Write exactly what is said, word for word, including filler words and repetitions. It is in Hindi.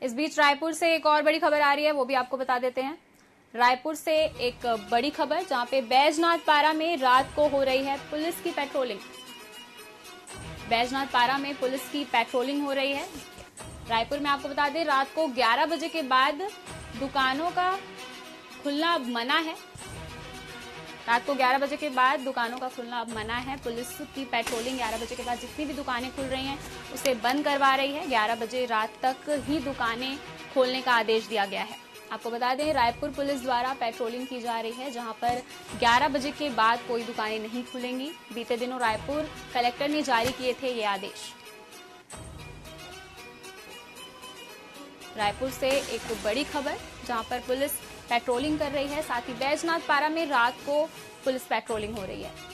इस बीच रायपुर से एक और बड़ी खबर आ रही है, वो भी आपको बता देते हैं। रायपुर से एक बड़ी खबर, जहां पे बैजनाथ पारा में रात को हो रही है पुलिस की पेट्रोलिंग। बैजनाथ पारा में पुलिस की पेट्रोलिंग हो रही है। रायपुर में आपको बता दें, रात को ग्यारह बजे के बाद दुकानों का खुलना अब मना है। रात को ग्यारह बजे के बाद दुकानों का खुलना अब मना है। पुलिस की पेट्रोलिंग ग्यारह बजे के बाद जितनी भी दुकानें खुल रही हैं उसे बंद करवा रही है। ग्यारह बजे रात तक ही दुकानें खोलने का आदेश दिया गया है। आपको बता दें, रायपुर पुलिस द्वारा पेट्रोलिंग की जा रही है, जहां पर ग्यारह बजे के बाद कोई दुकानें नहीं खुलेंगी। बीते दिनों रायपुर कलेक्टर ने जारी किए थे ये आदेश। रायपुर से एक बड़ी खबर, जहां पर पुलिस पेट्रोलिंग कर रही है, साथ ही बैजनाथ पारा में रात को पुलिस पेट्रोलिंग हो रही है।